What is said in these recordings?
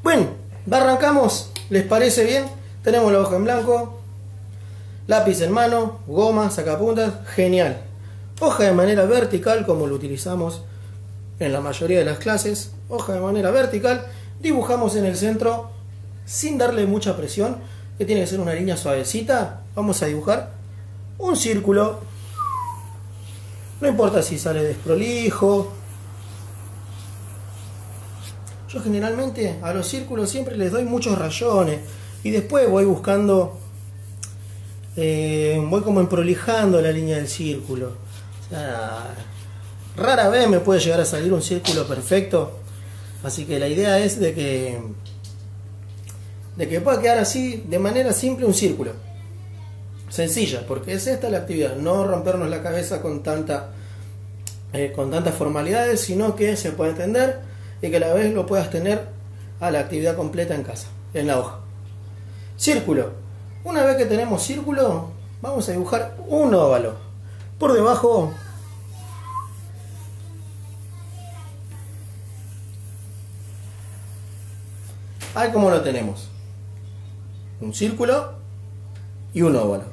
Bueno, arrancamos. ¿Les parece bien? Tenemos la hoja en blanco, lápiz en mano, goma, sacapuntas. Genial. Hoja de manera vertical, como lo utilizamos en la mayoría de las clases. Hoja de manera vertical. Dibujamos en el centro sin darle mucha presión, que tiene que ser una línea suavecita. Vamos a dibujar un círculo. No importa si sale desprolijo. Yo generalmente a los círculos siempre les doy muchos rayones y después voy buscando, voy como emprolijando la línea del círculo. O sea, rara vez me puede llegar a salir un círculo perfecto, así que la idea es de que pueda quedar así de manera simple un círculo. Sencilla, porque es esta la actividad, no rompernos la cabeza con tantas formalidades, sino que se pueda entender y que a la vez lo puedas tener a la actividad completa en casa, en la hoja. Círculo. Una vez que tenemos círculo, vamos a dibujar un óvalo. Por debajo ahí como lo tenemos. Un círculo y un óvalo.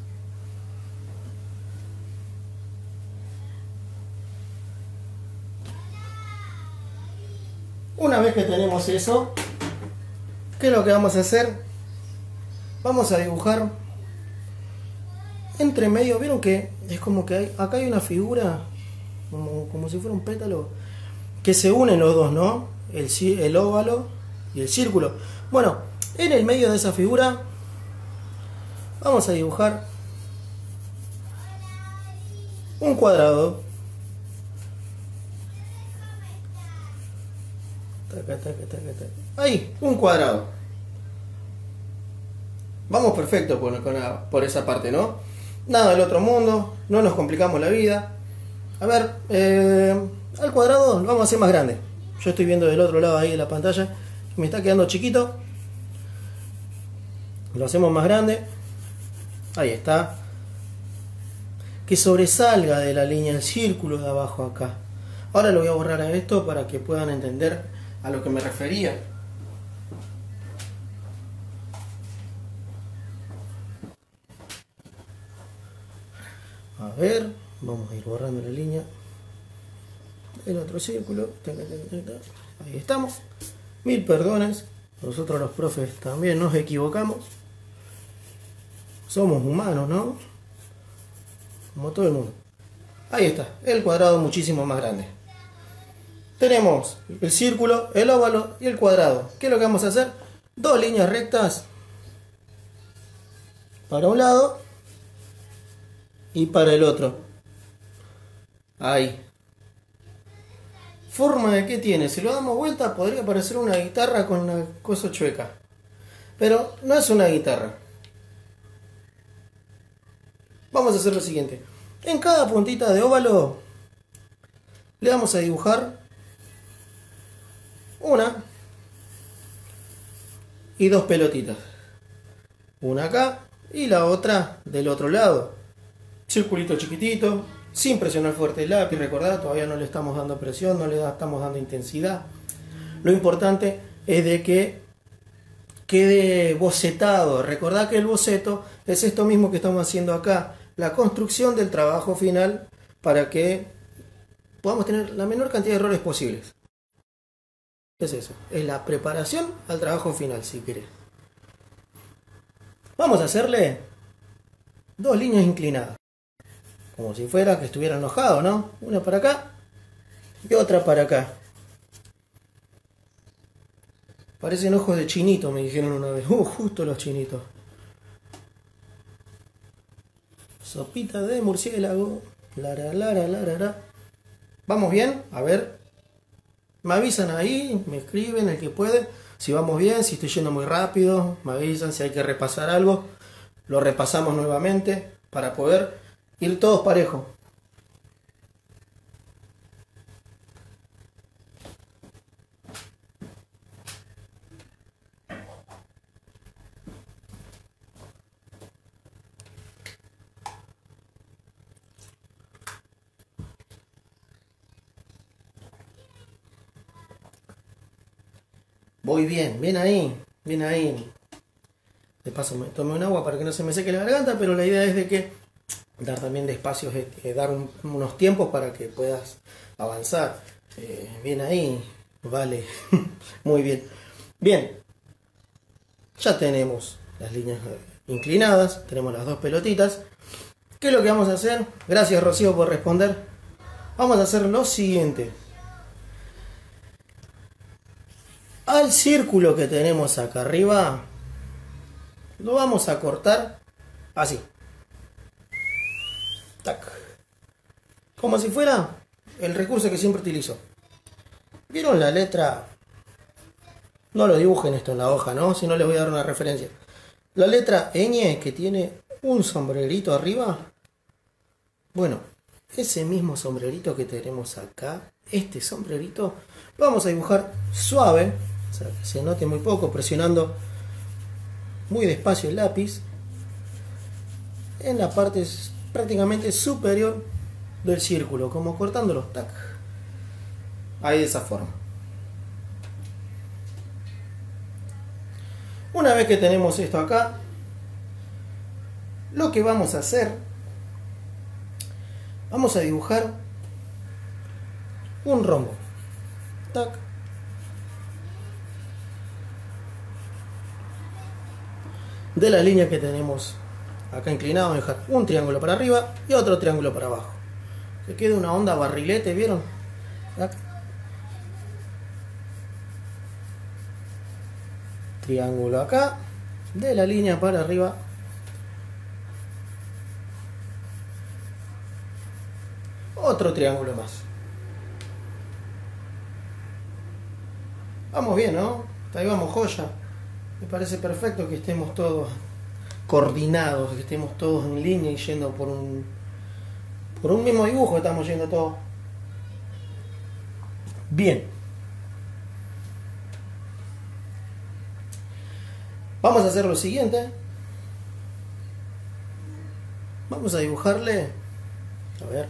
Una vez que tenemos eso, ¿qué es lo que vamos a hacer? Vamos a dibujar entre medio. ¿Vieron que es como que acá hay una figura, como si fuera un pétalo, que se unen los dos, ¿no? El óvalo y el círculo. Bueno, en el medio de esa figura vamos a dibujar un cuadrado. Ahí, un cuadrado. Vamos perfecto por esa parte, ¿no? Nada del otro mundo, no nos complicamos la vida. A ver, al cuadrado lo vamos a hacer más grande. Yo estoy viendo del otro lado ahí de la pantalla, me está quedando chiquito. Lo hacemos más grande. Ahí está. Que sobresalga de la línea del círculo de abajo acá. Ahora lo voy a borrar a esto para que puedan entender a lo que me refería. A ver, vamos a ir borrando la línea del otro círculo. Ahí estamos. Mil perdones. Nosotros los profes también nos equivocamos. Somos humanos, ¿no? Como todo el mundo. Ahí está, el cuadrado muchísimo más grande. Tenemos el círculo, el óvalo y el cuadrado. ¿Qué es lo que vamos a hacer? Dos líneas rectas para un lado y para el otro. Ahí. ¿Forma de qué tiene? Si lo damos vuelta podría parecer una guitarra con una cosa chueca. Pero no es una guitarra. Vamos a hacer lo siguiente. En cada puntita de óvalo le vamos a dibujar una y dos pelotitas. Una acá y la otra del otro lado. Circulito chiquitito, sin presionar fuerte el lápiz. Recordad, todavía no le estamos dando presión, no le estamos dando intensidad. Lo importante es de que quede bocetado. Recordad que el boceto es esto mismo que estamos haciendo acá. La construcción del trabajo final para que podamos tener la menor cantidad de errores posibles. Es eso, es la preparación al trabajo final, si querés. Vamos a hacerle dos líneas inclinadas, como si fuera que estuviera enojado, ¿no? Una para acá y otra para acá. Parecen ojos de chinito, me dijeron una vez. Justo los chinitos. Sopita de murciélago. Lara. ¿Vamos bien? A ver. Me avisan ahí, me escriben el que puede. Si vamos bien, si estoy yendo muy rápido, me avisan si hay que repasar algo. Lo repasamos nuevamente para poder ir todos parejos. Voy bien, bien ahí, bien ahí. De paso me tomé un agua para que no se me seque la garganta, pero la idea es de que dar también despacio, dar unos tiempos para que puedas avanzar. Bien ahí, vale, muy bien. Bien, ya tenemos las líneas inclinadas, tenemos las dos pelotitas. ¿Qué es lo que vamos a hacer? Gracias, Rocío, por responder. Vamos a hacer lo siguiente. Al círculo que tenemos acá arriba, lo vamos a cortar así. Tac. Como si fuera el recurso que siempre utilizo. ¿Vieron la letra? No lo dibujen esto en la hoja, ¿no? Si no les voy a dar una referencia. La letra ñ que tiene un sombrerito arriba. Bueno, ese mismo sombrerito que tenemos acá, este sombrerito, lo vamos a dibujar suave, o sea, que se note muy poco, presionando muy despacio el lápiz en la parte prácticamente superior del círculo, como cortándolo, tac, ahí de esa forma. Una vez que tenemos esto acá, lo que vamos a hacer, vamos a dibujar un rombo, tac, de la línea que tenemos acá inclinado. Vamos a dejar un triángulo para arriba y otro triángulo para abajo, que quede una onda barrilete, ¿vieron? Tac. Triángulo acá, de la línea para arriba, otro triángulo más. Vamos bien, ¿no? Ahí vamos, joya. Me parece perfecto que estemos todos coordinados, que estemos todos en línea y yendo por un mismo dibujo, estamos yendo todos. Bien. Vamos a hacer lo siguiente. Vamos a dibujarle, a ver,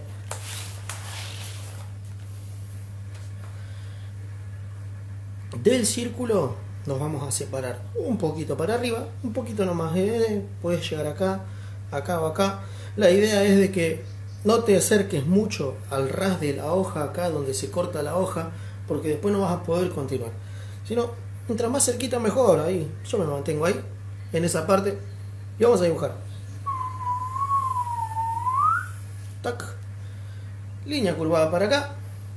del círculo nos vamos a separar un poquito para arriba, un poquito nomás, puedes llegar acá, acá o acá. La idea es de que no te acerques mucho al ras de la hoja acá donde se corta la hoja, porque después no vas a poder continuar, sino mientras más cerquita mejor. Ahí yo me mantengo ahí en esa parte y vamos a dibujar, tac, línea curvada para acá,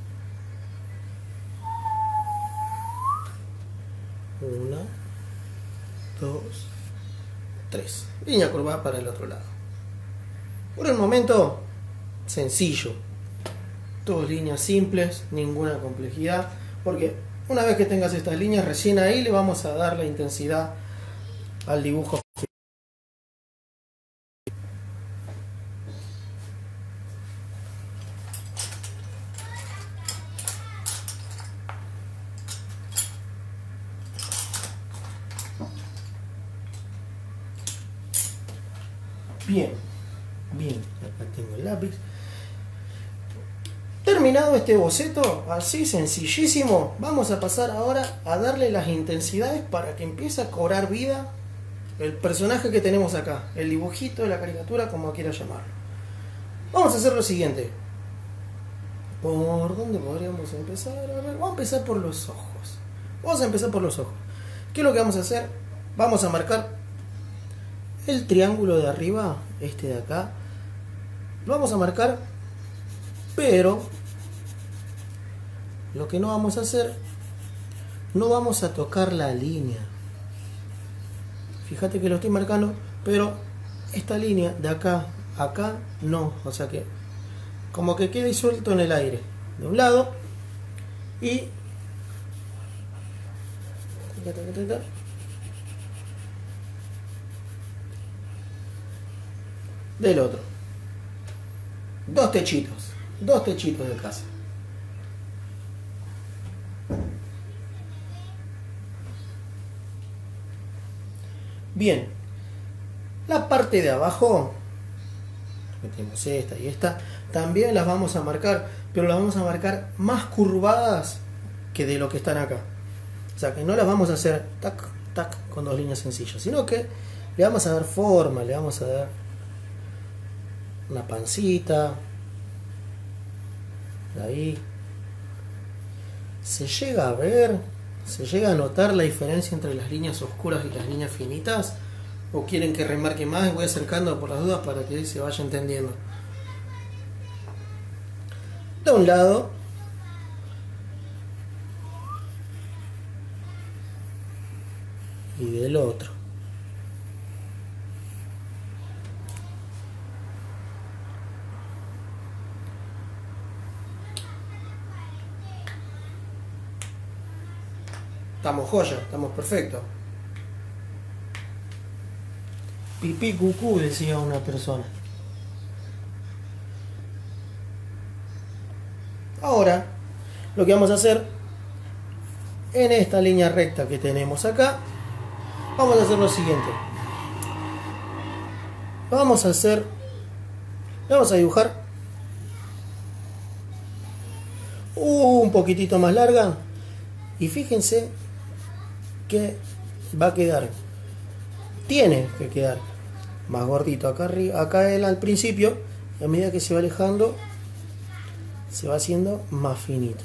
una, dos, tres, línea curvada para el otro lado. Por el momento sencillo, todas líneas simples, ninguna complejidad, porque una vez que tengas estas líneas, recién ahí le vamos a dar la intensidad al dibujo. Bien, bien, acá tengo el lápiz. Terminado este boceto, así sencillísimo, vamos a pasar ahora a darle las intensidades para que empiece a cobrar vida el personaje que tenemos acá, el dibujito, la caricatura, como quiera llamarlo. Vamos a hacer lo siguiente. ¿Por dónde podríamos empezar? A ver, vamos a empezar por los ojos. Vamos a empezar por los ojos. ¿Qué es lo que vamos a hacer? Vamos a marcar el triángulo de arriba, este de acá. Lo vamos a marcar, pero lo que no vamos a hacer, no vamos a tocar la línea. Fíjate que lo estoy marcando, pero esta línea de acá a acá no, o sea que como que quede suelto en el aire de un lado y del otro. Dos techitos de casa. Bien, la parte de abajo, metemos esta y esta, también las vamos a marcar, pero las vamos a marcar más curvadas que de lo que están acá. O sea que no las vamos a hacer tac, tac con dos líneas sencillas, sino que le vamos a dar forma, le vamos a dar una pancita. Ahí se llega a ver, se llega a notar la diferencia entre las líneas oscuras y las líneas finitas. ¿O quieren que remarque más? Voy acercando por las dudas para que se vaya entendiendo. De un lado y del otro. Estamos joya, estamos perfectos. Pipí cucú, decía una persona. Ahora, lo que vamos a hacer en esta línea recta que tenemos acá, vamos a hacer lo siguiente. Vamos a dibujar un poquitito más larga y fíjense que va a quedar, tiene que quedar más gordito acá arriba, acá él al principio, y a medida que se va alejando se va haciendo más finito.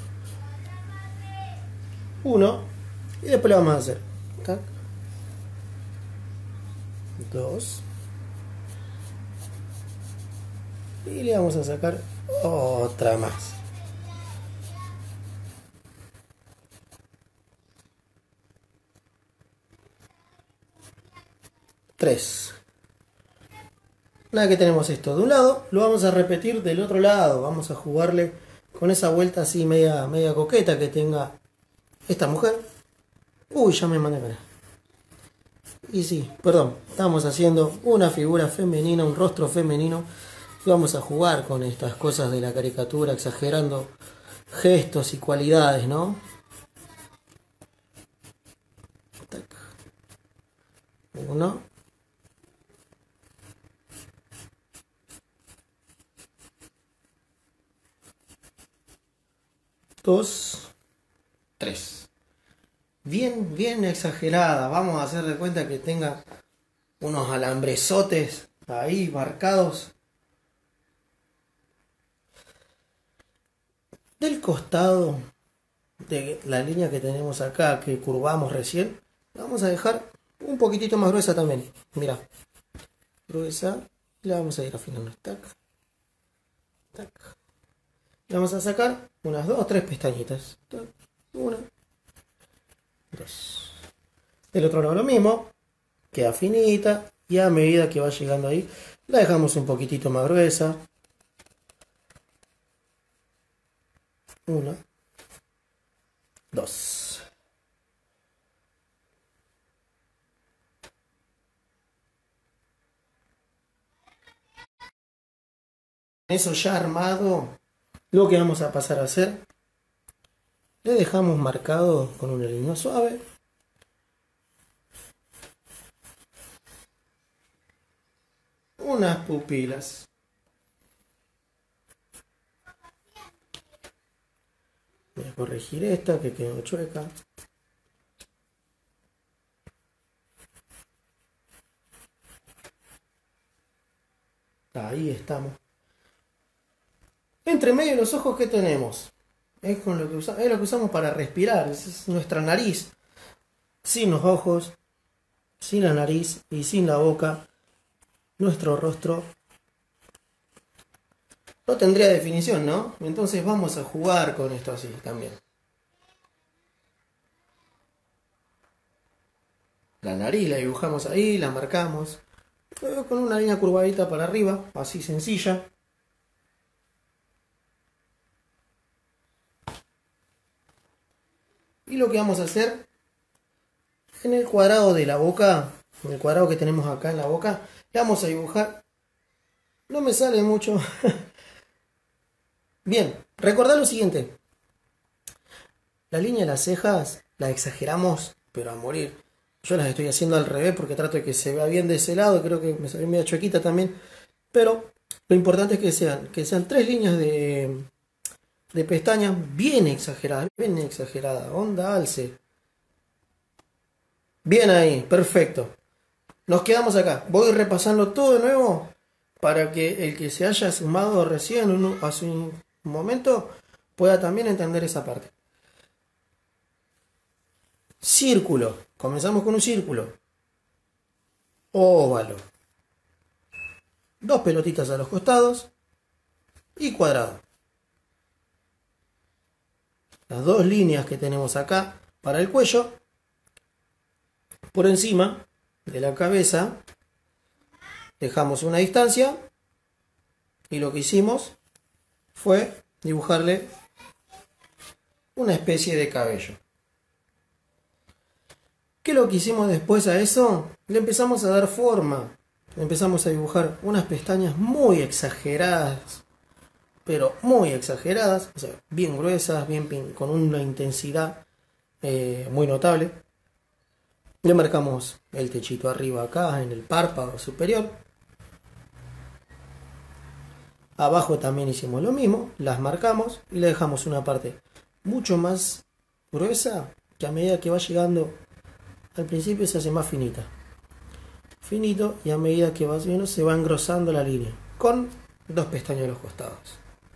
Uno, y después le vamos a hacer tac, dos, y le vamos a sacar otra más. Tres. Una vez que tenemos esto de un lado, lo vamos a repetir del otro lado. Vamos a jugarle con esa vuelta así media coqueta que tenga esta mujer. Uy, ya me mandé para. Y sí, perdón, estamos haciendo una figura femenina, un rostro femenino. Y vamos a jugar con estas cosas de la caricatura, exagerando gestos y cualidades, ¿no? Uno. 2, 3. Bien exagerada. Vamos a hacer de cuenta que tenga unos alambresotes ahí marcados. Del costado de la línea que tenemos acá, que curvamos recién, la vamos a dejar un poquitito más gruesa también. Mira, gruesa. Y la vamos a ir afinando. Tac, tac. Le vamos a sacar unas 2 o 3 pestañitas. Una, dos. Del otro lado lo mismo. Queda finita. Y a medida que va llegando ahí, la dejamos un poquitito más gruesa. Una, dos. Eso ya armado, lo que vamos a pasar a hacer, le dejamos marcado con una línea suave. Unas pupilas. Voy a corregir esta que quedó chueca. Ahí estamos. Entre medio de los ojos que tenemos. Es lo que usamos para respirar. Es nuestra nariz. Sin los ojos, sin la nariz y sin la boca, nuestro rostro no tendría definición, ¿no? Entonces vamos a jugar con esto así también. La nariz la dibujamos ahí, la marcamos. Con una línea curvadita para arriba, así sencilla. Y lo que vamos a hacer en el cuadrado de la boca, en el cuadrado que tenemos acá en la boca, le vamos a dibujar. No me sale mucho. Bien, recordad lo siguiente. La línea de las cejas la exageramos, pero a morir. Yo las estoy haciendo al revés porque trato de que se vea bien de ese lado. Creo que me salió media chuequita también. Pero lo importante es que sean 3 líneas de pestañas bien exageradas. Onda alce. Bien ahí, perfecto. Nos quedamos acá. Voy repasando todo de nuevo para que el que se haya sumado recién hace un momento pueda también entender esa parte. Círculo. Comenzamos con un círculo. Óvalo. Dos pelotitas a los costados y cuadrado. Las dos líneas que tenemos acá para el cuello, por encima de la cabeza, dejamos una distancia y lo que hicimos fue dibujarle una especie de cabello. ¿Qué es lo que hicimos después a eso? Le empezamos a dar forma. Empezamos a dibujar unas pestañas muy exageradas, pero muy exageradas, o sea, bien gruesas, con una intensidad muy notable. Le marcamos el techito arriba acá, en el párpado superior. Abajo también hicimos lo mismo, las marcamos y le dejamos una parte mucho más gruesa que a medida que va llegando al principio se hace más finita. Finito y a medida que va subiendo se va engrosando la línea con dos pestañas a los costados.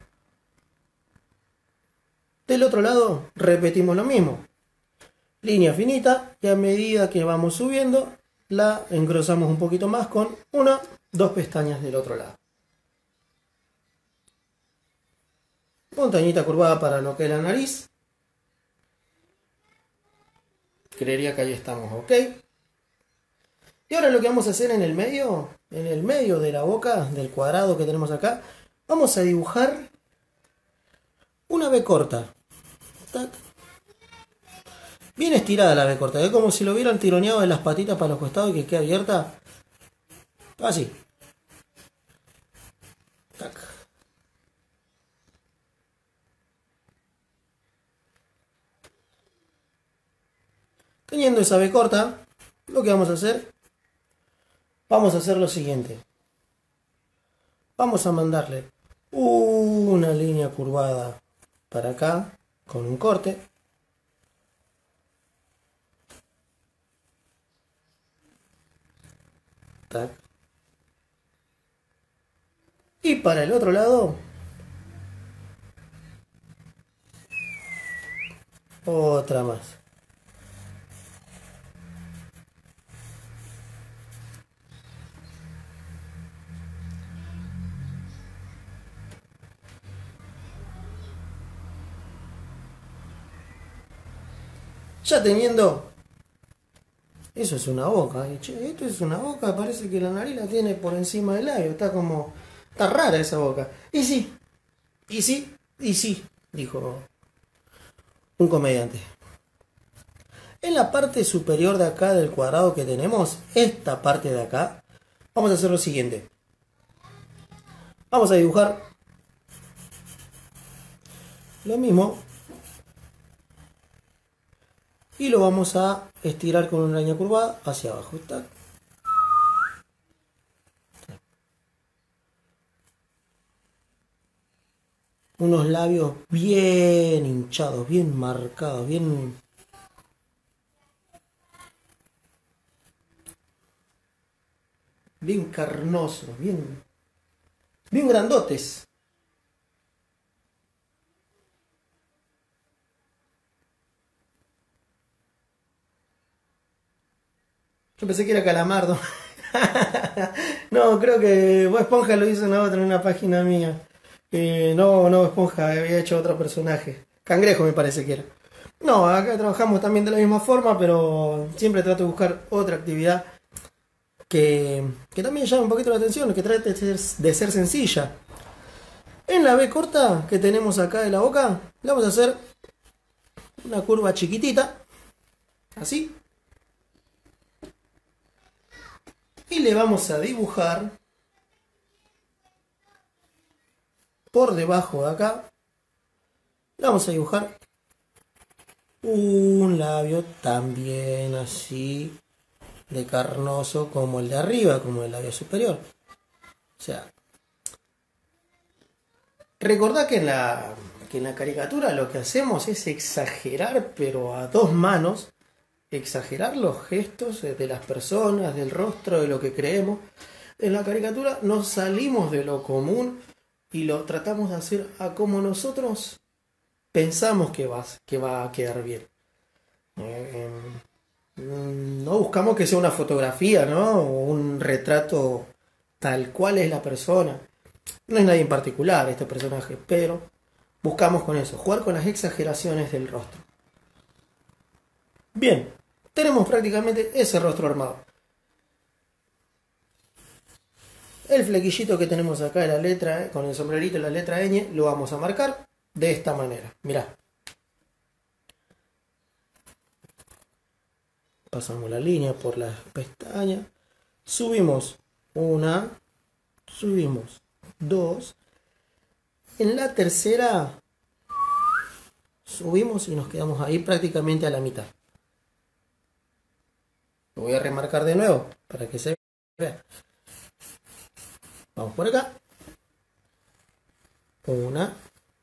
Del otro lado repetimos lo mismo. Línea finita y a medida que vamos subiendo la engrosamos un poquito más con dos pestañas del otro lado. Montañita curvada para lo que es la nariz. Creería que ahí estamos, ok. Y ahora lo que vamos a hacer en el medio de la boca, del cuadrado que tenemos acá, vamos a dibujar una B corta. Tac. Bien estirada la B corta, es como si lo hubieran tironeado de las patitas para los costados y que quede abierta. Así. Tac. Teniendo esa B corta, lo que vamos a hacer lo siguiente. Vamos a mandarle una línea curvada para acá con un corte. Tac. Y para el otro lado, otra más. Ya teniendo... Eso es una boca. Che, esto es una boca, parece que la nariz la tiene por encima del labio. Está rara esa boca. Y sí, dijo un comediante. En la parte superior de acá del cuadrado que tenemos, esta parte de acá, vamos a hacer lo siguiente. Vamos a dibujar lo mismo y lo vamos a estirar con una línea curvada hacia abajo. ¿Está? Unos labios bien hinchados, bien marcados, bien carnosos, bien grandotes. Yo pensé que era Calamardo. No, creo que Bob Esponja lo hizo en una página mía. No, Bob Esponja había hecho otro personaje. Cangrejo me parece que era. No, acá trabajamos también de la misma forma, pero siempre trato de buscar otra actividad que también llame un poquito la atención, que trate de ser sencilla. En la B corta que tenemos acá de la boca, le vamos a hacer una curva chiquitita, así. Y le vamos a dibujar por debajo de acá, le vamos a dibujar un labio también así de carnoso como el de arriba, como el labio superior. O sea, recordá que en la caricatura lo que hacemos es exagerar, pero a dos manos, exagerar los gestos de las personas, del rostro, de lo que creemos. En la caricatura nos salimos de lo común y lo tratamos de hacer a como nosotros pensamos que va a quedar bien. Eh, no buscamos que sea una fotografía, ¿no? O un retrato tal cual es la persona. No es nadie en particular este personaje, pero buscamos con eso, jugar con las exageraciones del rostro. Bien, tenemos prácticamente ese rostro armado. El flequillito que tenemos acá de la letra, con el sombrerito y la letra ñ, lo vamos a marcar de esta manera. Mirá. Pasamos la línea por las pestañas. Subimos una. Subimos dos. En la tercera subimos y nos quedamos ahí prácticamente a la mitad. Lo voy a remarcar de nuevo para que se vea. Vamos por acá. Una.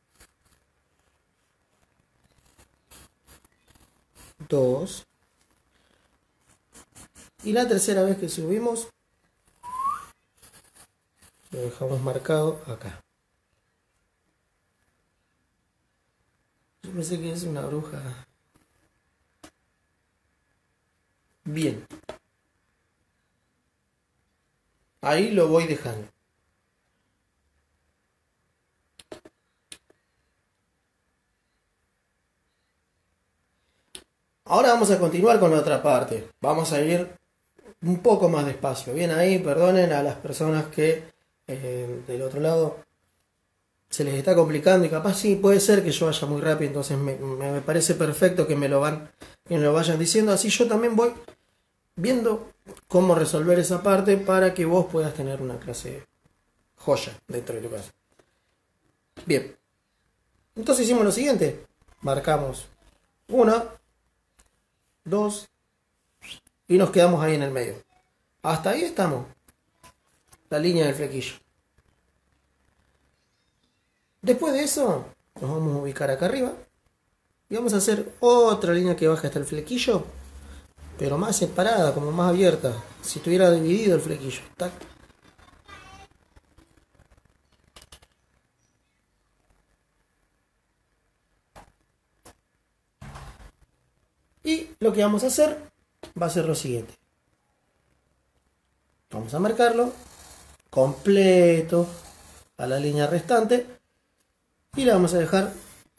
Dos. Y la tercera vez que subimos, lo dejamos marcado acá. Yo pensé que es una bruja. Bien. Ahí lo voy dejando. Ahora vamos a continuar con la otra parte. Vamos a ir un poco más despacio. Bien ahí, perdonen a las personas que del otro lado se les está complicando y capaz sí, puede ser que yo vaya muy rápido, entonces me parece perfecto que me lo vayan diciendo, así yo también voy viendo cómo resolver esa parte para que vos puedas tener una clase joya dentro de tu casa. Bien, entonces hicimos lo siguiente, marcamos una, dos y nos quedamos ahí en el medio. Hasta ahí estamos, la línea del flequillo. Después de eso, nos vamos a ubicar acá arriba y vamos a hacer otra línea que baja hasta el flequillo, pero más separada, como más abierta, si estuviera dividido el flequillo. ¿Tac? Y lo que vamos a hacer va a ser lo siguiente. Vamos a marcarlo completo a la línea restante y le vamos a dejar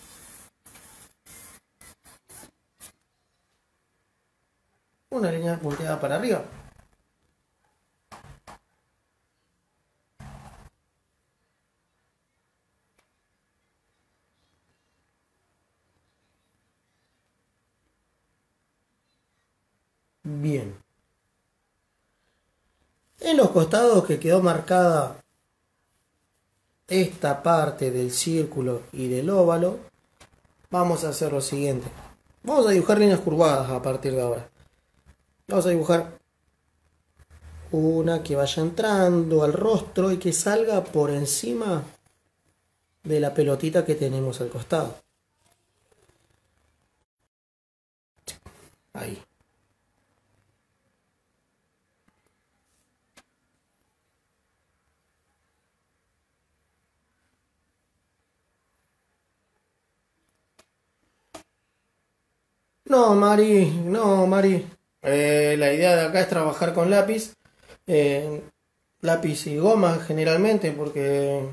una línea punteada para arriba. Bien. En los costados que quedó marcada esta parte del círculo y del óvalo, vamos a hacer lo siguiente. Vamos a dibujar líneas curvadas a partir de ahora. Vamos a dibujar una que vaya entrando al rostro y que salga por encima de la pelotita que tenemos al costado. Ahí. No, Mari, no, Mari. La idea de acá es trabajar con lápiz. Lápiz y goma generalmente, porque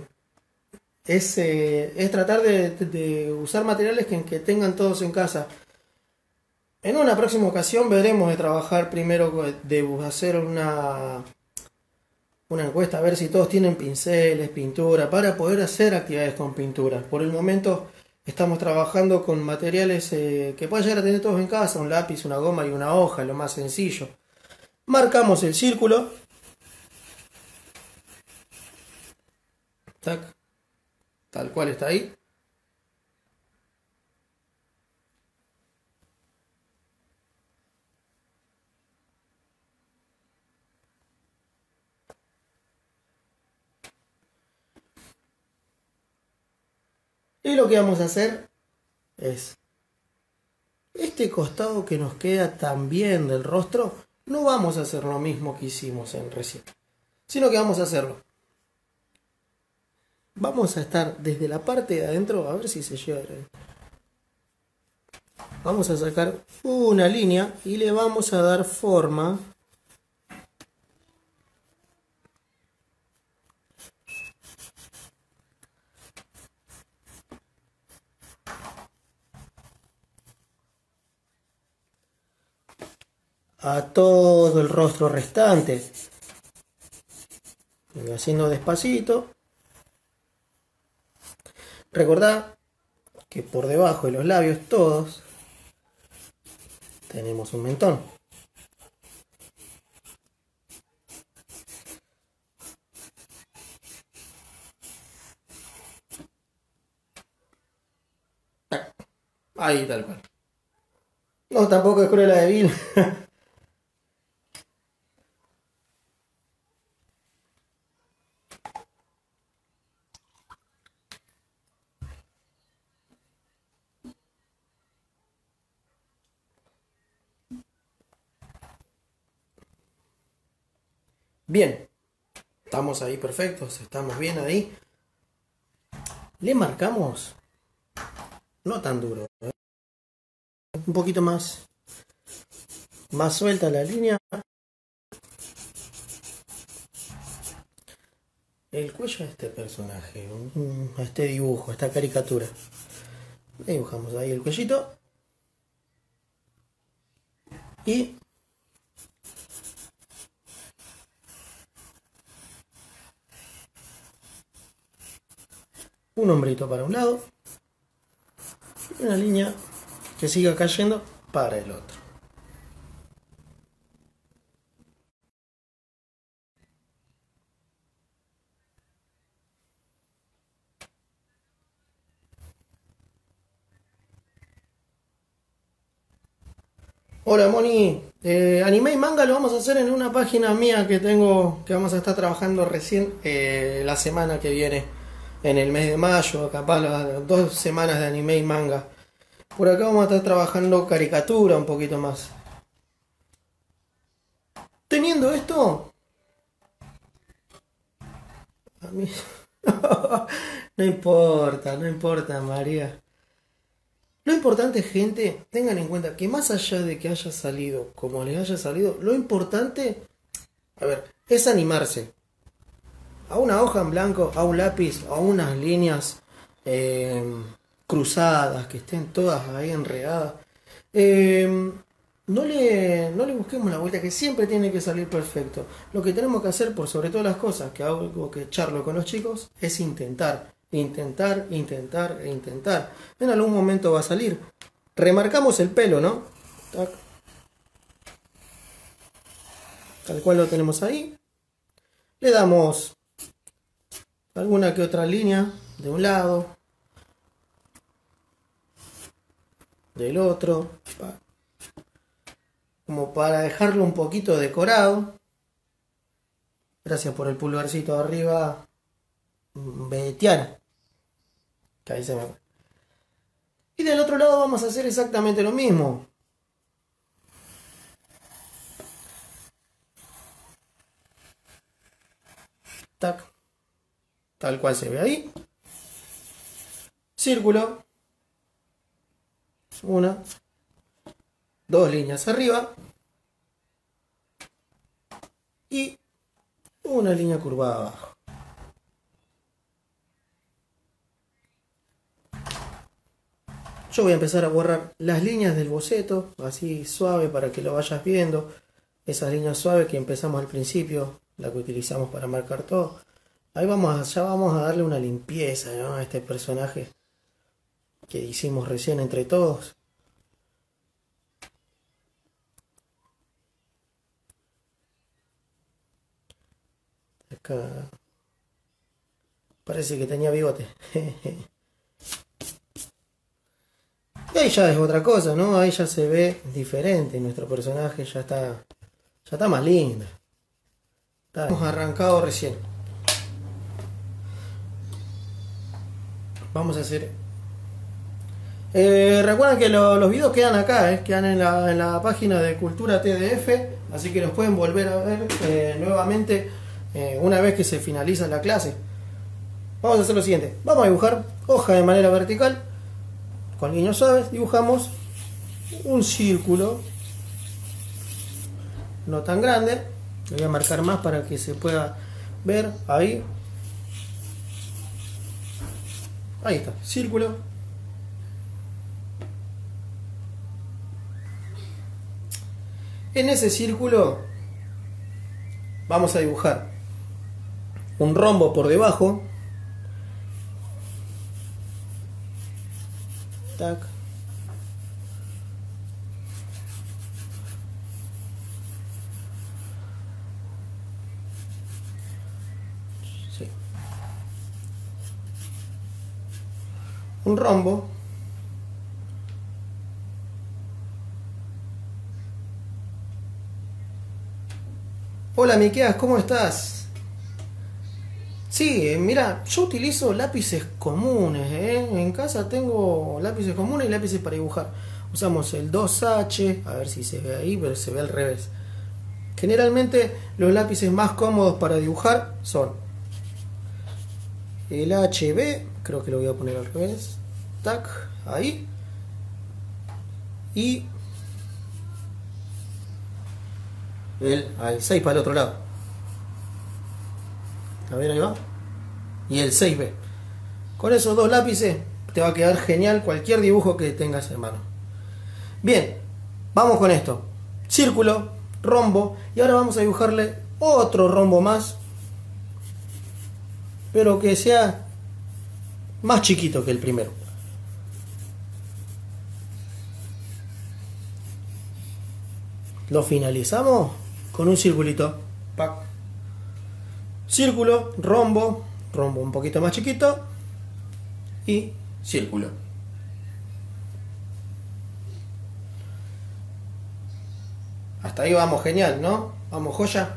es tratar de usar materiales que tengan todos en casa. En una próxima ocasión veremos de trabajar primero, de hacer una encuesta, a ver si todos tienen pinceles, pintura, para poder hacer actividades con pintura. Por el momento estamos trabajando con materiales que pueden llegar a tener todos en casa, un lápiz, una goma y una hoja, lo más sencillo. Marcamos el círculo. Tac, tal cual está ahí. Y lo que vamos a hacer es este costado que nos queda también del rostro, no vamos a hacer lo mismo que hicimos en recién, sino que vamos a hacerlo. Vamos a estar desde la parte de adentro, a ver si se llega. Vamos a sacar una línea y le vamos a dar forma a todo el rostro restante. Venga haciendo despacito. Recordá que por debajo de los labios todos tenemos un mentón. Ahí tal cual. No, tampoco es Cruella de Vil. Bien, estamos ahí perfectos, estamos bien ahí. Le marcamos, no tan duro, un poquito más suelta la línea. El cuello de este personaje, a este dibujo, a esta caricatura. Le dibujamos ahí el cuellito. Y un hombrito para un lado. Y una línea que siga cayendo para el otro. Hola Moni, anime y manga lo vamos a hacer en una página mía que tengo, que vamos a estar trabajando recién la semana que viene, en el mes de mayo, capaz las 2 semanas de anime y manga. Por acá vamos a estar trabajando caricatura un poquito más. Teniendo esto, a mí no importa, no importa María. Lo importante, gente, tengan en cuenta que más allá de que haya salido como les haya salido, lo importante, a ver, es animarse. A una hoja en blanco, a un lápiz, a unas líneas eh, cruzadas, que estén todas ahí enredadas. Eh, no le busquemos la vuelta, que siempre tiene que salir perfecto. Lo que tenemos que hacer, por sobre todas las cosas, que hago que charlo con los chicos, es intentar, intentar, intentar e intentar. En algún momento va a salir. Remarcamos el pelo, ¿no? Tac. Tal cual lo tenemos ahí. Le damos alguna que otra línea de un lado, del otro, como para dejarlo un poquito decorado. Gracias por el pulgarcito de arriba, Betiana, que ahí se me... Y del otro lado vamos a hacer exactamente lo mismo. Tac, tal cual se ve ahí. Círculo. Una, 2 líneas arriba. Y una línea curvada abajo. Yo voy a empezar a borrar las líneas del boceto, así suave para que lo vayas viendo. Esas líneas suaves que empezamos al principio, la que utilizamos para marcar todo. Ahí ya vamos a darle una limpieza, ¿no?, a este personaje que hicimos recién entre todos. Acá parece que tenía bigote. Y ahí ya es otra cosa, ¿no? Ahí ya se ve diferente. Nuestro personaje ya está más lindo. Hemos arrancado recién. Vamos a hacer Recuerden que los videos quedan acá, quedan en la página de Cultura TDF, así que los pueden volver a ver nuevamente una vez que se finaliza la clase. Vamos a hacer lo siguiente, vamos a dibujar hoja de manera vertical, con líneas suaves, dibujamos un círculo, no tan grande, lo voy a marcar más para que se pueda ver, ahí está, círculo. En ese círculo vamos a dibujar un rombo por debajo. Tac. Sí. Un rombo. Hola Miqueas, ¿cómo estás? Sí, mira, yo utilizo lápices comunes, En casa tengo lápices comunes y lápices para dibujar. Usamos el 2H, a ver si se ve ahí, pero se ve al revés. Generalmente los lápices más cómodos para dibujar son el HB, creo que lo voy a poner al revés, tac, ahí, y el 6 para el otro lado. A ver, ahí va. Y el 6B. Con esos dos lápices te va a quedar genial cualquier dibujo que tengas en mano. Bien, vamos con esto. Círculo, rombo, y ahora vamos a dibujarle otro rombo más, pero que sea más chiquito que el primero. Lo finalizamos con un circulito. ¡Pac! Círculo, rombo, rombo un poquito más chiquito y círculo. Hasta ahí vamos genial, ¿no? Vamos joya.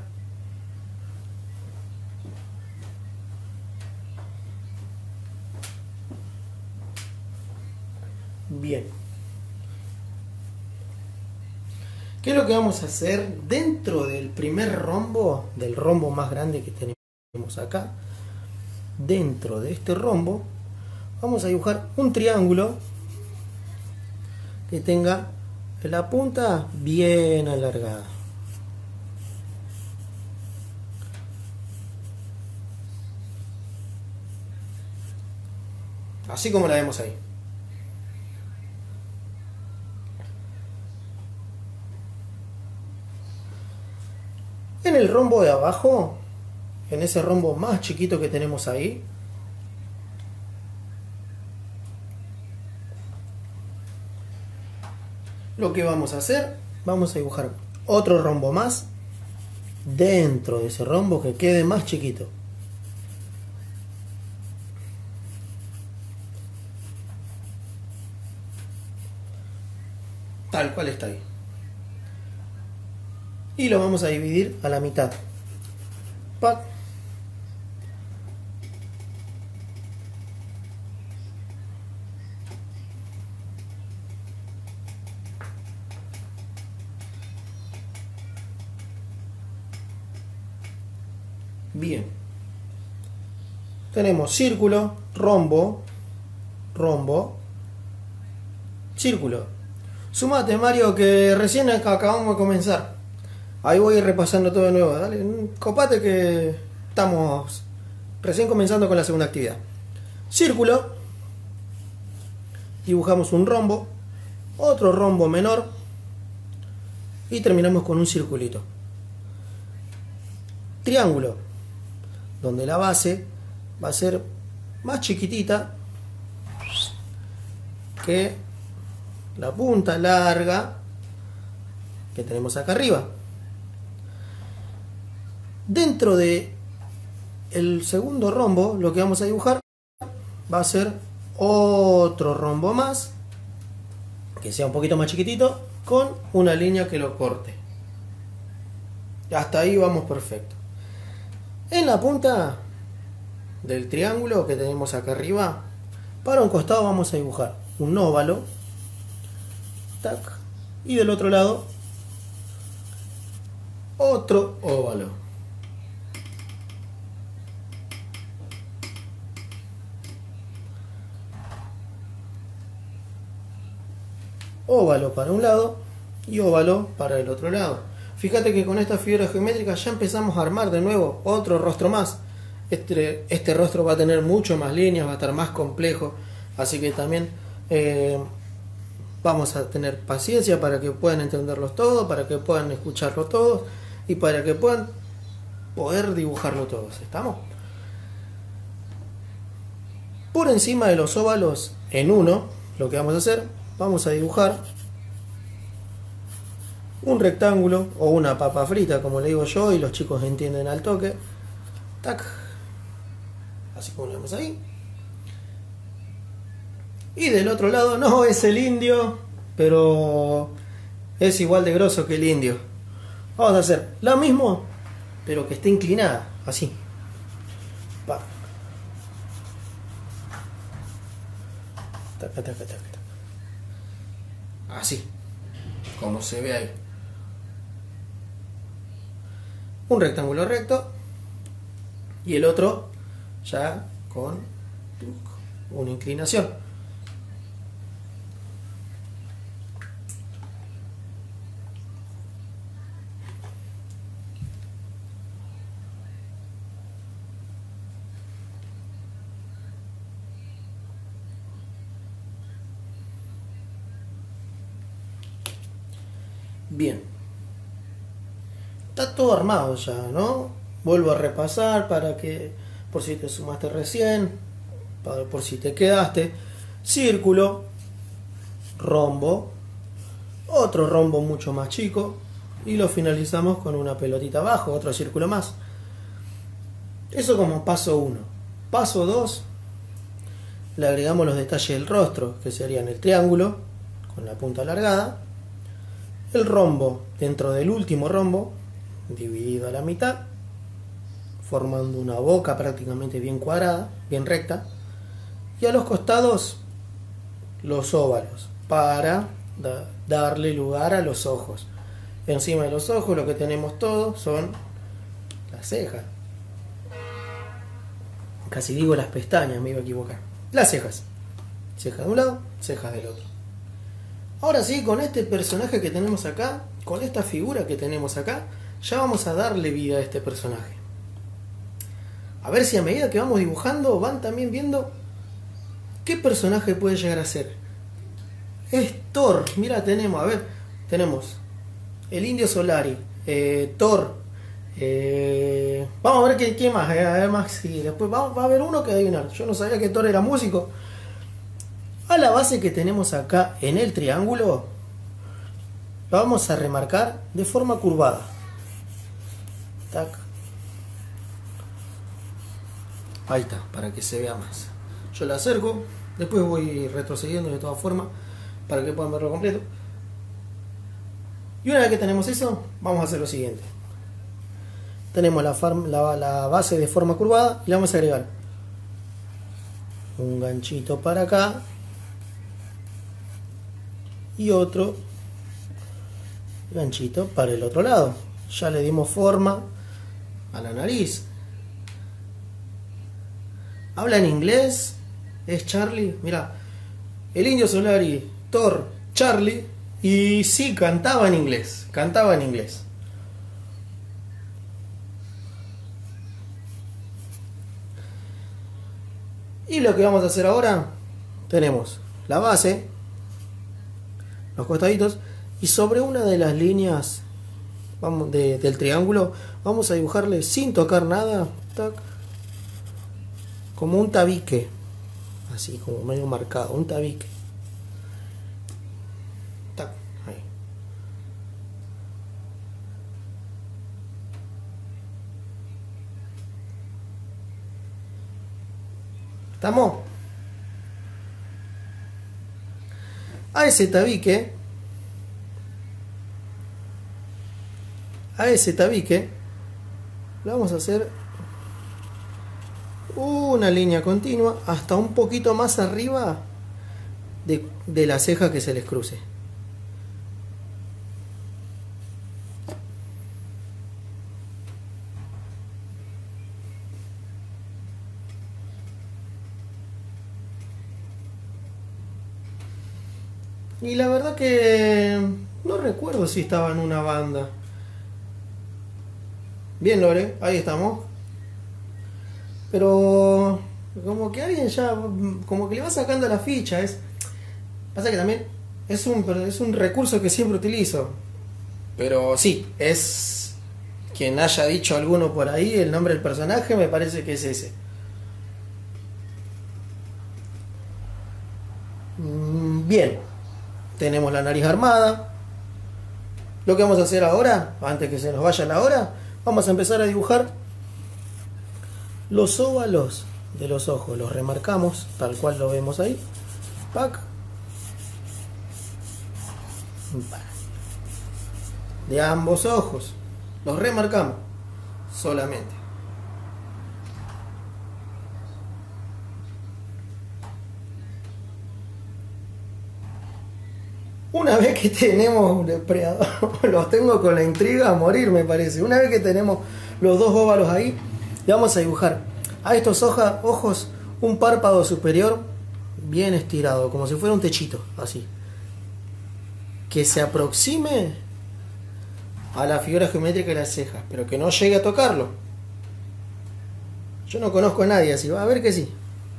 Bien. ¿Qué es lo que vamos a hacer dentro del primer rombo, del rombo más grande que tenemos acá? Dentro de este rombo vamos a dibujar un triángulo que tenga la punta bien alargada. Así como la vemos ahí. En el rombo de abajo, en ese rombo más chiquito que tenemos ahí, lo que vamos a hacer, vamos a dibujar otro rombo más dentro de ese rombo que quede más chiquito. Tal cual está ahí. Y lo vamos a dividir a la mitad. ¡Pac! Bien. Tenemos círculo, rombo, rombo, círculo. Sumate, Mario, que recién acabamos de comenzar. Ahí voy repasando todo de nuevo. Dale, copate que estamos recién comenzando con la segunda actividad. Círculo. Dibujamos un rombo, otro rombo menor y terminamos con un circulito. Triángulo, donde la base va a ser más chiquitita que la punta larga que tenemos acá arriba. Dentro de el segundo rombo lo que vamos a dibujar va a ser otro rombo más que sea un poquito más chiquitito con una línea que lo corte. Hasta ahí vamos perfecto. En la punta del triángulo que tenemos acá arriba, para un costado vamos a dibujar un óvalo, tac, y del otro lado otro óvalo. Óvalo para un lado y óvalo para el otro lado. Fíjate que con esta figura geométrica ya empezamos a armar de nuevo otro rostro más. Este rostro va a tener mucho más líneas, va a estar más complejo, así que también vamos a tener paciencia para que puedan entenderlos todos, para que puedan escucharlo todos y para que puedan poder dibujarlo todos. ¿Estamos? Por encima de los óvalos, en uno, lo que vamos a hacer, vamos a dibujar un rectángulo o una papa frita, como le digo yo, y los chicos entienden al toque. Tac. Así como lo vemos ahí. Y del otro lado, no es el indio, pero es igual de grosso que el indio. Vamos a hacer lo mismo, pero que esté inclinada, así. Pa. Tac, tac, tac, tac. Así, como se ve ahí. Un rectángulo recto y el otro ya con una inclinación. Bien, está todo armado ya, ¿no? Vuelvo a repasar para que, por si te sumaste recién, por si te quedaste. Círculo, rombo, otro rombo mucho más chico y lo finalizamos con una pelotita abajo, otro círculo más. Eso como paso 1. Paso 2, le agregamos los detalles del rostro, que serían el triángulo con la punta alargada, el rombo dentro del último rombo, dividido a la mitad, formando una boca prácticamente bien cuadrada, bien recta, y a los costados los óvalos para darle lugar a los ojos. Encima de los ojos lo que tenemos todo son las cejas. Casi digo las pestañas, me iba a equivocar. Las cejas. Cejas de un lado, cejas del otro. Ahora sí, con este personaje que tenemos acá, con esta figura que tenemos acá, ya vamos a darle vida a este personaje. A ver si a medida que vamos dibujando van también viendo qué personaje puede llegar a ser. Es Thor. Mira, tenemos el Indio Solari, Thor. Vamos a ver qué más. Además, sí, después va a haber uno que adivinar. Yo no sabía que Thor era músico. A la base que tenemos acá en el triángulo, la vamos a remarcar de forma curvada. Tac. Ahí está, para que se vea más. Yo la acerco, después voy retrocediendo de todas formas para que puedan verlo completo. Y una vez que tenemos eso, vamos a hacer lo siguiente. Tenemos la base de forma curvada y le vamos a agregar un ganchito para acá y otro ganchito para el otro lado. Ya le dimos forma a la nariz. Habla en inglés, es Charlie. Mira, el Indio Solari, Thor, Charlie, y sí, cantaba en inglés. Y lo que vamos a hacer ahora, tenemos la base, los costaditos, y sobre una de las líneas del triángulo vamos a dibujarle sin tocar nada, tac, como un tabique, así como medio marcado, un tabique, tac, ahí. ¿Estamos? A ese tabique le vamos a hacer una línea continua hasta un poquito más arriba de la ceja que se les cruce. Y la verdad que no recuerdo si estaba en una banda. Bien, Lore, ahí estamos. Pero como que alguien ya, como que le va sacando la ficha. Pasa que también es un recurso que siempre utilizo. Pero sí, es quien haya dicho alguno por ahí, el nombre del personaje me parece que es ese. Bien, tenemos la nariz armada. Lo que vamos a hacer ahora, antes que se nos vaya la hora, vamos a empezar a dibujar los óvalos de los ojos. Los remarcamos tal cual lo vemos ahí. Pac. De ambos ojos. Los remarcamos solamente. Una vez que tenemos depredador, los tengo con la intriga a morir, me parece. Una vez que tenemos los dos óvalos ahí, le vamos a dibujar a estos ojos un párpado superior bien estirado, como si fuera un techito, así. Que se aproxime a la figura geométrica de las cejas, pero que no llegue a tocarlo. Yo no conozco a nadie así, va a ver que sí.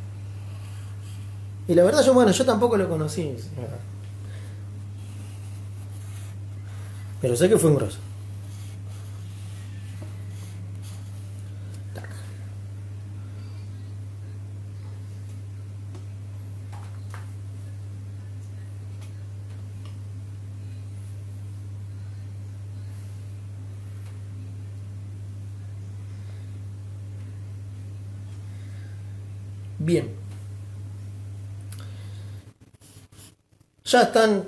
Y la verdad, yo tampoco lo conocí. Pero sé que fue un grosso. Bien. Ya están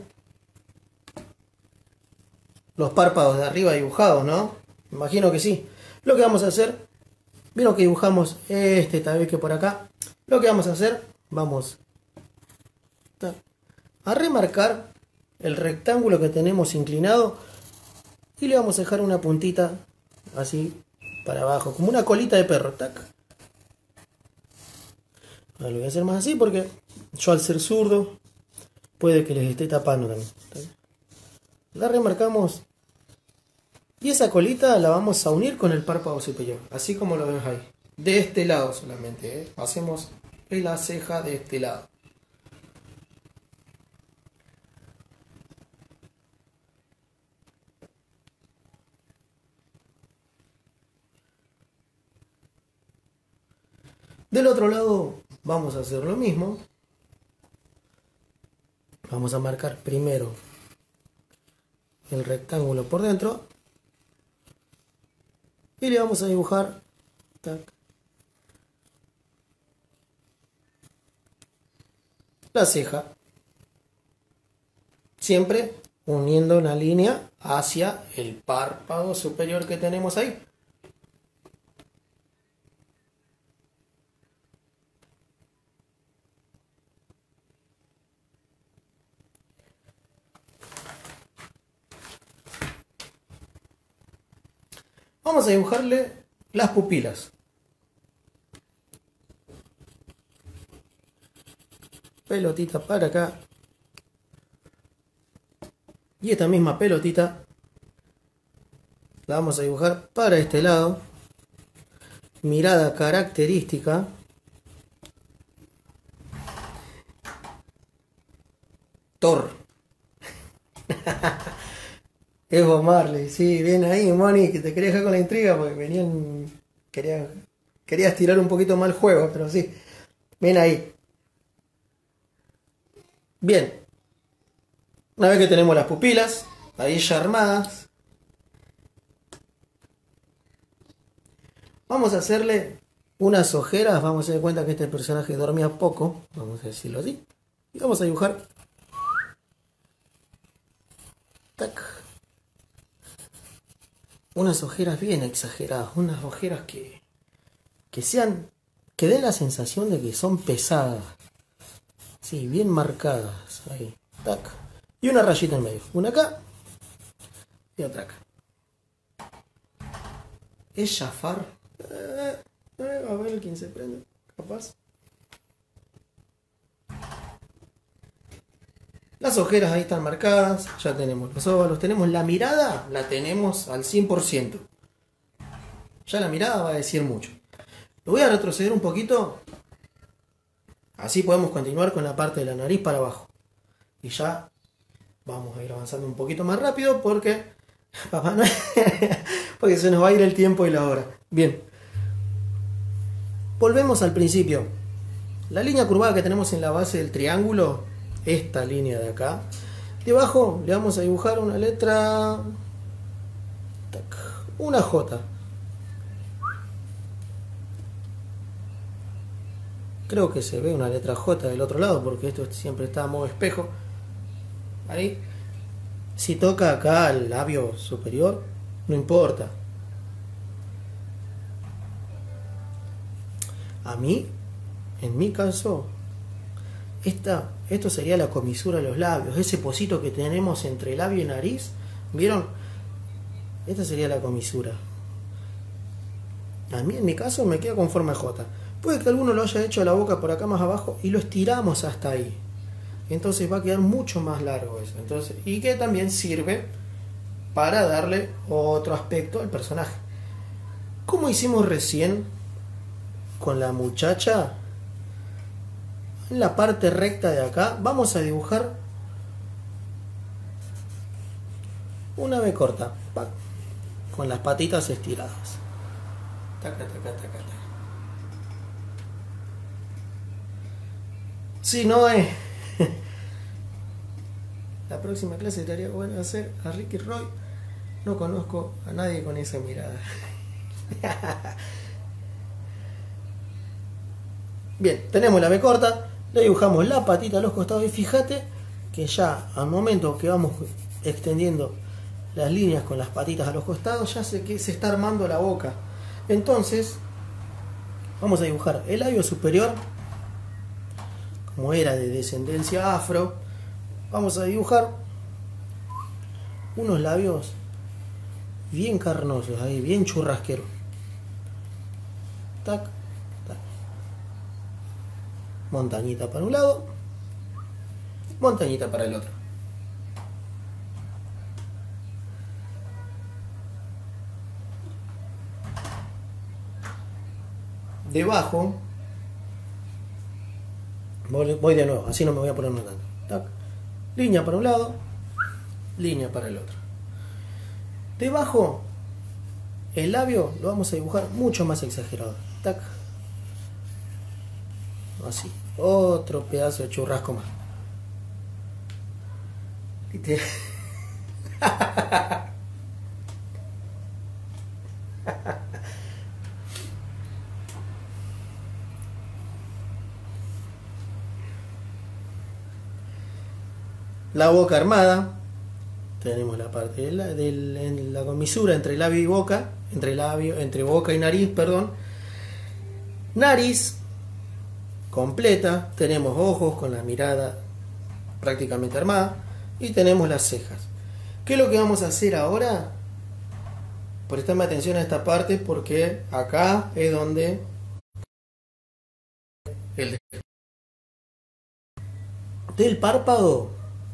los párpados de arriba dibujados, ¿no? Imagino que sí. Lo que vamos a hacer, vieron que dibujamos este tabique por acá. Lo que vamos a hacer, vamos a remarcar el rectángulo que tenemos inclinado y le vamos a dejar una puntita así para abajo, como una colita de perro. Tac. Ahora lo voy a hacer más así porque yo, al ser zurdo, puede que les esté tapando también. La remarcamos y esa colita la vamos a unir con el párpado superior, así como lo ves ahí. De este lado solamente, ¿eh? Hacemos la ceja de este lado. Del otro lado vamos a hacer lo mismo. Vamos a marcar primero el rectángulo por dentro y le vamos a dibujar, tac, la ceja, siempre uniendo una línea hacia el párpado superior que tenemos ahí. Vamos a dibujarle las pupilas. Pelotita para acá. Y esta misma pelotita la vamos a dibujar para este lado. Mirada característica. Thor. Es Bob Marley, sí, bien ahí, Moni, que te quería dejar con la intriga porque querías tirar un poquito más el juego, pero sí, ven ahí. Bien, una vez que tenemos las pupilas, ahí ya armadas, vamos a hacerle unas ojeras, vamos a dar cuenta que este personaje dormía poco, vamos a decirlo así, y vamos a dibujar, tac, unas ojeras bien exageradas, unas ojeras que den la sensación de que son pesadas. Sí, bien marcadas. Ahí. Tac. Y una rayita en medio. Una acá y otra acá. Es Jafar. A ver quién se prende. Capaz. Las ojeras ahí están marcadas. Ya tenemos los óvalos. Tenemos la mirada. La tenemos al 100%. Ya la mirada va a decir mucho. Lo voy a retroceder un poquito. Así podemos continuar con la parte de la nariz para abajo. Y ya vamos a ir avanzando un poquito más rápido porque... Papá, no, porque se nos va a ir el tiempo y la hora. Bien. Volvemos al principio. La línea curvada que tenemos en la base del triángulo, esta línea de acá, debajo le vamos a dibujar una letra, una J. Creo que se ve una letra J del otro lado porque esto siempre está a modo espejo. Ahí. Si toca acá el labio superior, no importa. A mí, en mi caso, esto sería la comisura de los labios, ese pocito que tenemos entre labio y nariz, ¿vieron? Esta sería la comisura. A mí, en mi caso, me queda con forma de J. Puede que alguno lo haya hecho a la boca por acá más abajo y lo estiramos hasta ahí. Entonces va a quedar mucho más largo eso. Entonces, y que también sirve para darle otro aspecto al personaje. Como hicimos recién con la muchacha, en la parte recta de acá vamos a dibujar una B corta, con las patitas estiradas. Taca, taca, taca, taca. Si no es... La próxima clase estaría bueno hacer a Ricky Roy. No conozco a nadie con esa mirada. Bien, tenemos la B corta, le dibujamos la patita a los costados y fíjate que ya al momento que vamos extendiendo las líneas con las patitas a los costados, ya sé que se está armando la boca. Entonces, vamos a dibujar el labio superior, como era de descendencia afro. Vamos a dibujar unos labios bien carnosos, ahí, bien churrasqueros. Tac, tac. Montañita para un lado, montañita para el otro. Debajo, voy de nuevo, así no me voy a poner notando. Tac. Línea para un lado, línea para el otro. Debajo, el labio lo vamos a dibujar mucho más exagerado. Tac. Así. Otro pedazo de churrasco más. La boca armada. Tenemos la parte de la comisura entre labio y boca. Entre boca y nariz, perdón. Nariz completa. Tenemos ojos con la mirada prácticamente armada. Y tenemos las cejas. ¿Qué es lo que vamos a hacer ahora? Prestame atención a esta parte porque acá es donde el del párpado.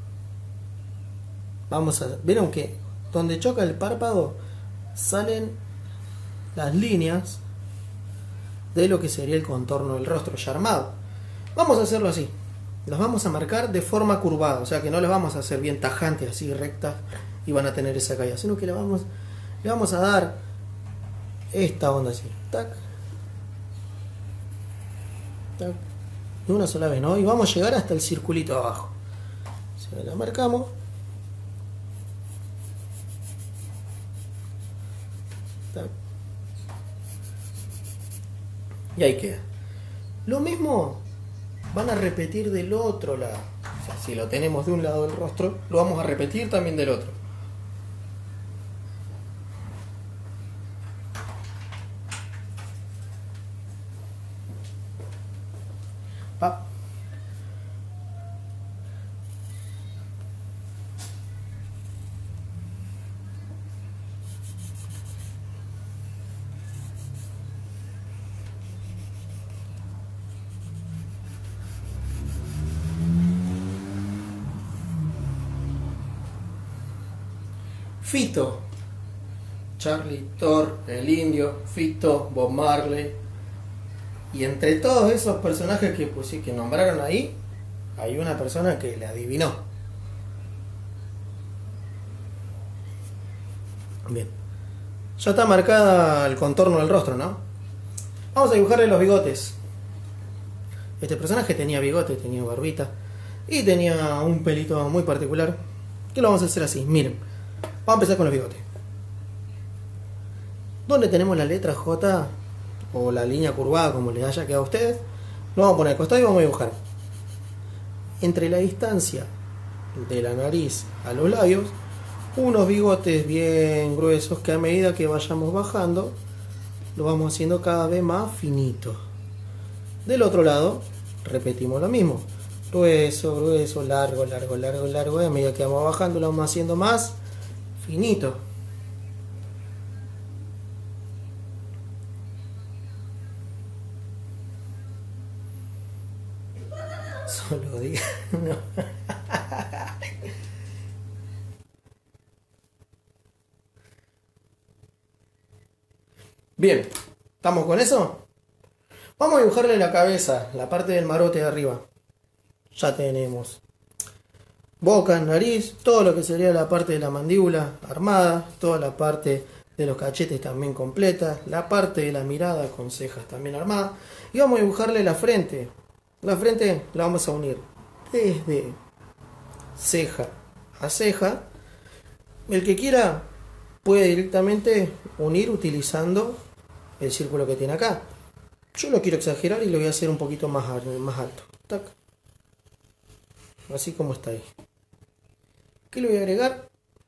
Vamos a... ¿Vieron que donde choca el párpado salen las líneas de lo que sería el contorno del rostro ya armado? Vamos a hacerlo así. Las vamos a marcar de forma curvada, o sea que no las vamos a hacer bien tajantes, así rectas y van a tener esa caída, sino que le vamos a dar esta onda así. Tac. Tac. De una sola vez, ¿no? Y vamos a llegar hasta el circulito abajo. O sea, la marcamos. Y ahí queda. Lo mismo van a repetir del otro lado. O sea, si lo tenemos de un lado del rostro, lo vamos a repetir también del otro. Fito, Charlie, Thor, el Indio, Fito, Bob Marley. Y entre todos esos personajes que, pues, sí, que nombraron ahí, hay una persona que le adivinó. Bien. Ya está marcada el contorno del rostro, ¿no? Vamos a dibujarle los bigotes. Este personaje tenía bigote, tenía barbita y tenía un pelito muy particular. Que lo vamos a hacer así, miren. Vamos a empezar con los bigotes. Donde tenemos la letra J o la línea curvada, como les haya quedado a ustedes, lo vamos a poner al costado y vamos a dibujar. Entre la distancia de la nariz a los labios, unos bigotes bien gruesos que a medida que vayamos bajando, lo vamos haciendo cada vez más finito. Del otro lado, repetimos lo mismo. Grueso, grueso, largo, largo, largo, largo. Y a medida que vamos bajando, lo vamos haciendo más finito. Solo diga. No. Bien, ¿estamos con eso? Vamos a dibujarle la cabeza, la parte del marote de arriba. Ya tenemos boca, nariz, todo lo que sería la parte de la mandíbula armada, toda la parte de los cachetes también completa, la parte de la mirada con cejas también armada. Y vamos a dibujarle la frente. La frente la vamos a unir desde ceja a ceja. El que quiera puede directamente unir utilizando el círculo que tiene acá. Yo lo quiero exagerar y lo voy a hacer un poquito más alto. Tac. Así como está ahí. ¿Qué le voy a agregar?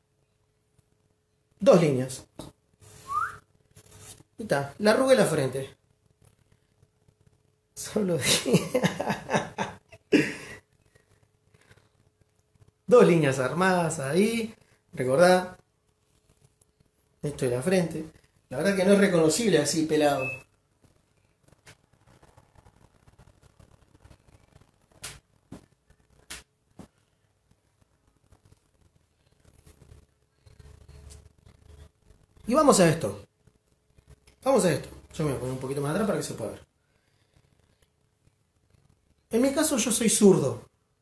2 líneas. Y está, la arruga de la frente. Solo 2 líneas armadas ahí. Recordá, esto es la frente. La verdad que no es reconocible así pelado. Y vamos a esto. Vamos a esto. Yo me voy a poner un poquito más atrás para que se pueda ver. En mi caso yo soy zurdo.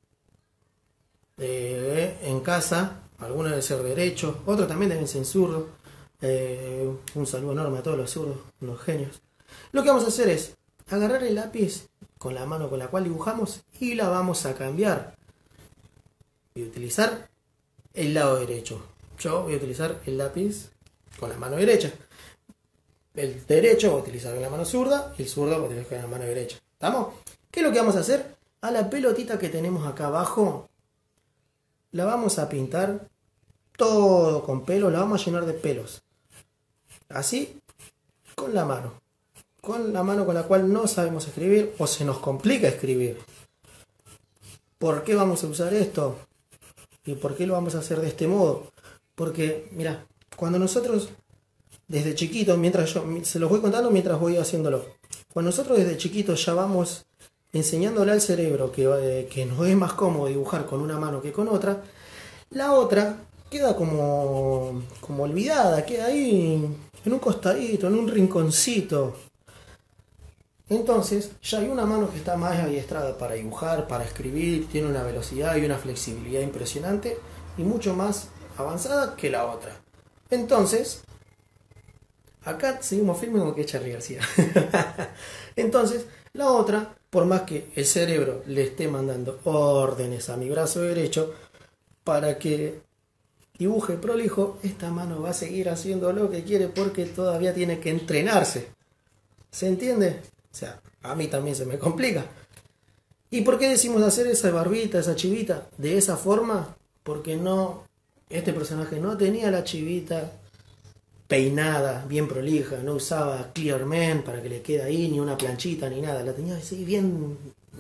En casa, algunos deben ser derechos, otros también deben ser zurdos. Un saludo enorme a todos los zurdos, unos genios. Lo que vamos a hacer es agarrar el lápiz con la mano con la cual dibujamos y la vamos a cambiar. Y utilizar el lado derecho. Yo voy a utilizar el lápiz con la mano derecha. El derecho va a utilizar con la mano zurda y el zurdo va a utilizar con la mano derecha. ¿Estamos? ¿Qué es lo que vamos a hacer? A la pelotita que tenemos acá abajo la vamos a pintar todo con pelos, la vamos a llenar de pelos. Así, con la mano. Con la mano con la cual no sabemos escribir o se nos complica escribir. ¿Por qué vamos a usar esto? ¿Y por qué lo vamos a hacer de este modo? Porque, mira, cuando nosotros desde chiquitos, mientras yo se los voy contando mientras voy haciéndolo. Cuando nosotros desde chiquitos ya vamos enseñándole al cerebro que nos es más cómodo dibujar con una mano que con otra, la otra queda como olvidada, queda ahí en un costadito, en un rinconcito. Entonces ya hay una mano que está más adiestrada para dibujar, para escribir, tiene una velocidad y una flexibilidad impresionante y mucho más avanzada que la otra. Entonces, acá seguimos firme como que Charly García. Entonces, la otra, por más que el cerebro le esté mandando órdenes a mi brazo derecho para que dibuje prolijo, esta mano va a seguir haciendo lo que quiere porque todavía tiene que entrenarse. ¿Se entiende? O sea, a mí también se me complica. ¿Y por qué decimos hacer esa barbita, esa chivita de esa forma? Porque no, este personaje no tenía la chivita peinada, bien prolija, no usaba Clear Man para que le quede ahí, ni una planchita, ni nada. La tenía así bien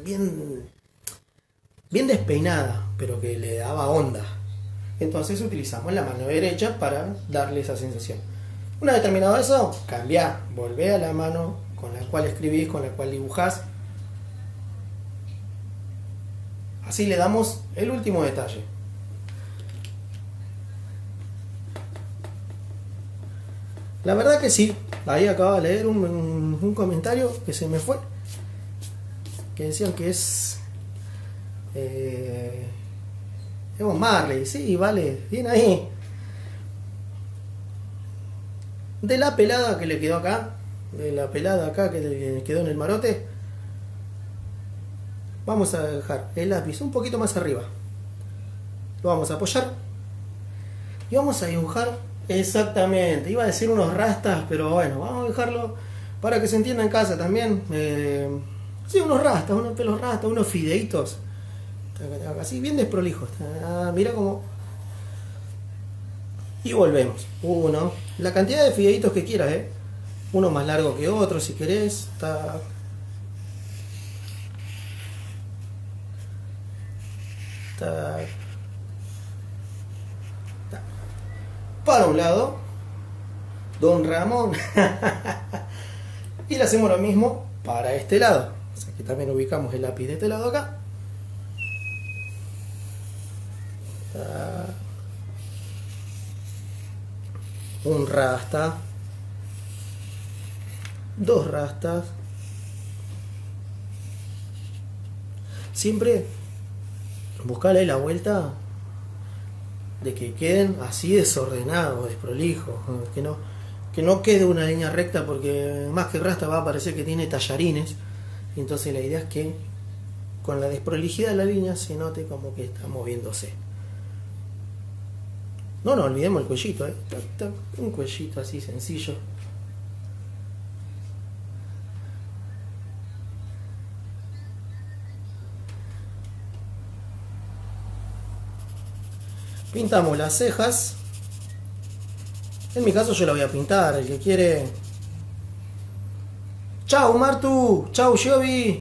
despeinada, pero que le daba onda. Entonces utilizamos la mano derecha para darle esa sensación. Una vez terminado eso, cambia, volvé a la mano con la cual escribís, con la cual dibujás. Así le damos el último detalle. La verdad que sí. Ahí acabo de leer un comentario que se me fue. Que decían que es... Bob Marley. Sí, vale. Bien ahí. De la pelada que le quedó acá. De la pelada acá que le quedó en el marote. Vamos a dejar el lápiz un poquito más arriba. Lo vamos a apoyar. Y vamos a dibujar exactamente. Iba a decir unos rastas, pero bueno, vamos a dejarlo para que se entienda en casa también. Sí, unos rastas, unos pelos rastas, unos fideitos. Así bien desprolijos. Mira cómo. Y volvemos. Uno. La cantidad de fideitos que quieras, Uno más largo que otro si querés. Tac, tac. Para un lado, Don Ramón. Y le hacemos lo mismo para este lado. O sea que también ubicamos el lápiz de este lado acá. Un rasta. Dos rastas. Siempre buscarle la vuelta de que queden así desordenados, desprolijos, que no quede una línea recta, porque más que rasta va a parecer que tiene tallarines. Y entonces la idea es que con la desprolijidad de la línea se note como que está moviéndose. No nos olvidemos el cuellito, tac, tac, un cuellito así sencillo. Pintamos las cejas. En mi caso yo la voy a pintar, el que quiere. Chau Martu, chau Giovi.